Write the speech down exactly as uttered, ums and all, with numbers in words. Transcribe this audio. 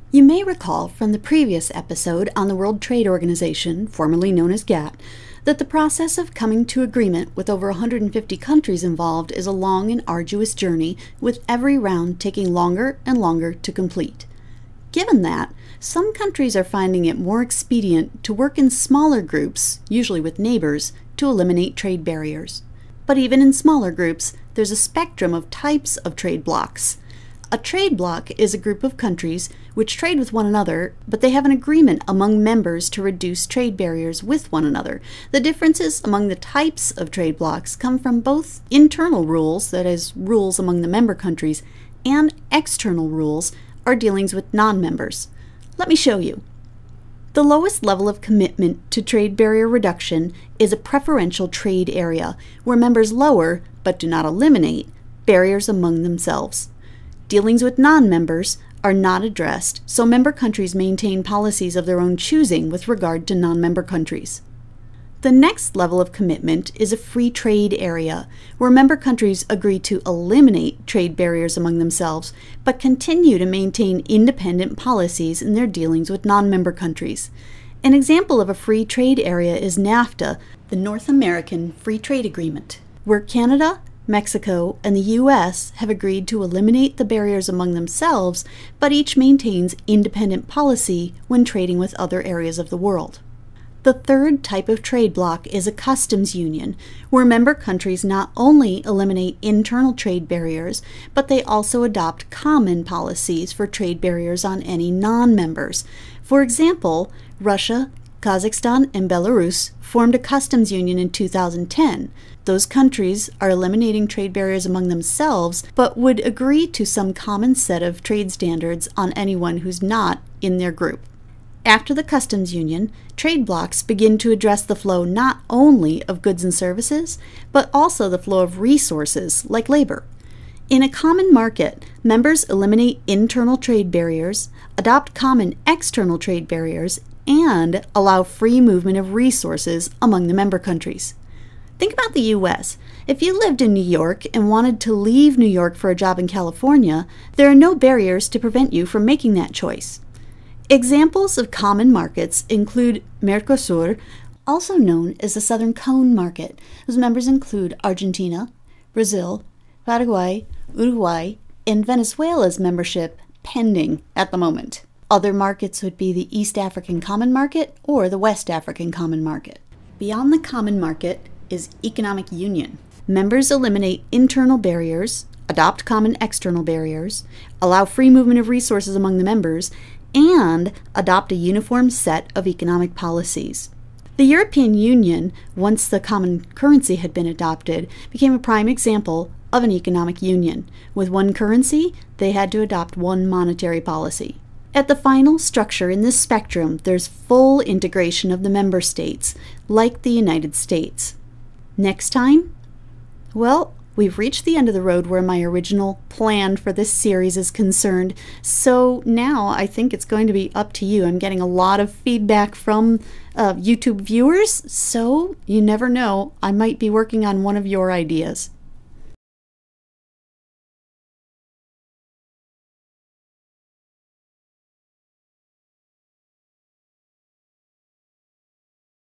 You may recall from the previous episode on the World Trade Organization, formerly known as GATT, that the process of coming to agreement with over one hundred fifty countries involved is a long and arduous journey, with every round taking longer and longer to complete. Given that, some countries are finding it more expedient to work in smaller groups, usually with neighbors, to eliminate trade barriers. But even in smaller groups, there's a spectrum of types of trade blocs. A trade bloc is a group of countries which trade with one another, but they have an agreement among members to reduce trade barriers with one another. The differences among the types of trade blocs come from both internal rules, that is, rules among the member countries, and external rules, or dealings with non-members. Let me show you. The lowest level of commitment to trade barrier reduction is a preferential trade area, where members lower, but do not eliminate, barriers among themselves. Dealings with non-members are not addressed, so member countries maintain policies of their own choosing with regard to non-member countries. The next level of commitment is a free trade area, where member countries agree to eliminate trade barriers among themselves, but continue to maintain independent policies in their dealings with non-member countries. An example of a free trade area is NAFTA, the North American Free Trade Agreement, where Canada, Mexico, and the U S have agreed to eliminate the barriers among themselves, but each maintains independent policy when trading with other areas of the world. The third type of trade bloc is a customs union, where member countries not only eliminate internal trade barriers, but they also adopt common policies for trade barriers on any non-members. For example, Russia, Kazakhstan, and Belarus formed a customs union in two thousand ten. Those countries are eliminating trade barriers among themselves, but would agree to some common set of trade standards on anyone who's not in their group. After the customs union, trade blocs begin to address the flow not only of goods and services, but also the flow of resources, like labor. In a common market, members eliminate internal trade barriers, adopt common external trade barriers, and allow free movement of resources among the member countries. Think about the U S. If you lived in New York and wanted to leave New York for a job in California, there are no barriers to prevent you from making that choice. Examples of common markets include Mercosur, also known as the Southern Cone Market, whose members include Argentina, Brazil, Paraguay, Uruguay, and Venezuela's membership pending at the moment. Other markets would be the East African Common Market or the West African Common Market. Beyond the Common Market is economic union. Members eliminate internal barriers, adopt common external barriers, allow free movement of resources among the members, and adopt a uniform set of economic policies. The European Union, once the common currency had been adopted, became a prime example of an economic union. With one currency, they had to adopt one monetary policy. At the final structure in this spectrum, there's full integration of the member states, like the United States. Next time? Well, we've reached the end of the road where my original plan for this series is concerned, so now I think it's going to be up to you. I'm getting a lot of feedback from uh, YouTube viewers, so you never know, I might be working on one of your ideas.